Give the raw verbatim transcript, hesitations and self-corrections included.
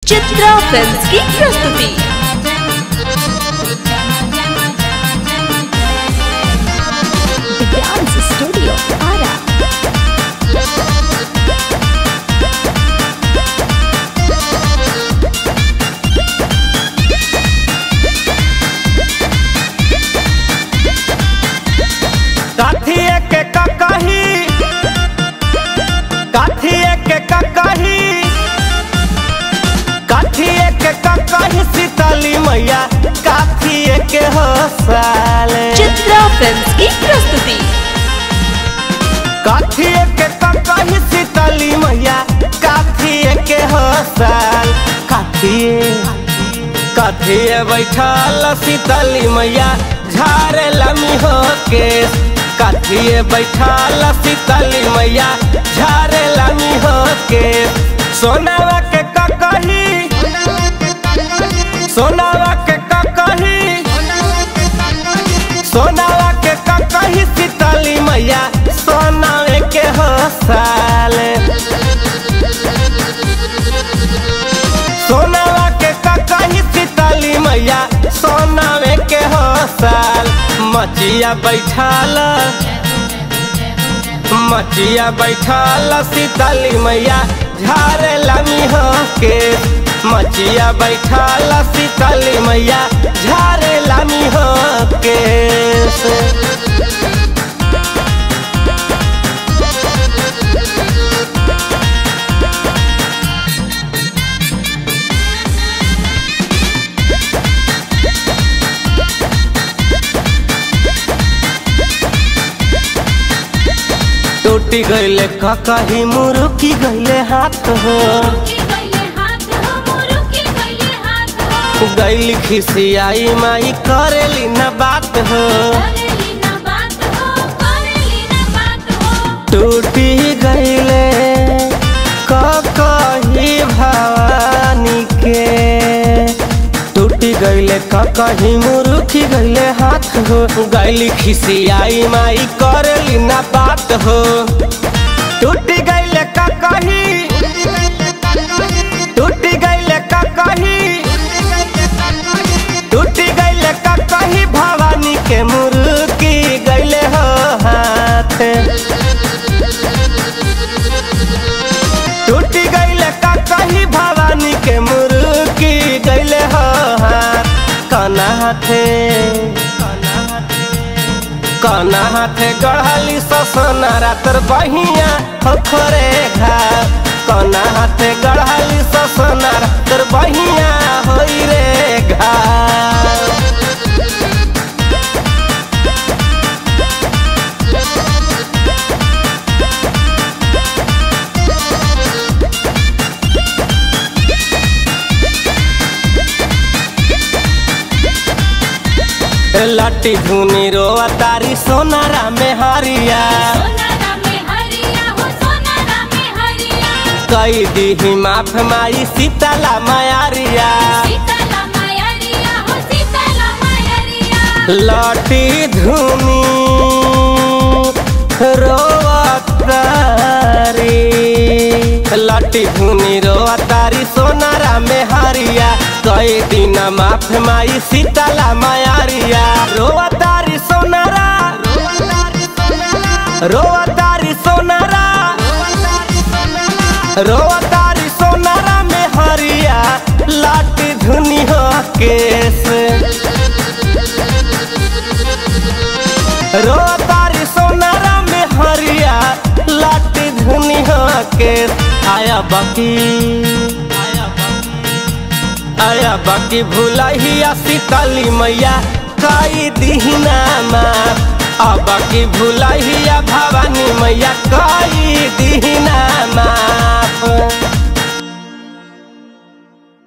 Chitra films की प्रस्तुति। Dance studio Ara. काठिए के ककही काठिए के ककही काठिए के ककही सीताली मैया काठिए के हो साले। चित्रा फिल्म्स की प्रस्तुति। काठिए के ककही सीताली मैया काठिए के हो साल। काठिए काठिए बैठल सीताली मैया झारे लमी हो के। काठिए बैठल सीताली मैया झारे लमी हो के। सोनावा के ककही सोनावा के ककही सोनावा के ककही सीताली मैया सोनावे के हो साले। सोनावा के ककही सीताली मैया सोनावे के हो साल। मचिया बैठाल मचिया बैठाल सीताली मैया झारे लमी हो के। मचिया बैठाल सीताली मैया झारे लमी हो के। टूटी गईले ककही मुरुकी गईले हाथ हो। गईली खिसियाई माई करेली न बात हो। टूटी गईले ककही भवानी के। टूटी गईले ककही मुरुकी गईले हाथ हो। गईली खिसियाई माई करेली न बात हो। टूटी गईले ककही टूटी गईले ककही टूटी गईले ककही भवानी के मुरुकी गईले हो हाथ। टूटी गईले ककही भवानी के मुरुकी गईले हो हाथ। कना हाथे कना हाथे गढ़ली ससना रातर बहिया हो खोरे घाव। कना हाथे गढ़ली ससना रातर बहिया होई रे घाव। लट्टी धुनी रोआ तारी सोनारा में हरिया। कई दी माफ माई सीताला मायारिया। लट्टी धुनी रोआ तारी लट्टी धुनी रोआ तारी सोनारा में हरिया। कई दिन माफ माई सीताला मायारिया। रोआ तारी सोनारा रोआ तारी सोनारा रोआ तारी सोनारा में हरिया। लाटी धुनी हो केस रोआ तारी सोनारा में हरिया। लाटी धुनी हो केस। आया बाकी आया बाकी भुलहिया सीताली मैया कई दीना माफ। अब की भुलहिया भवानी मैया कई दीना माफ।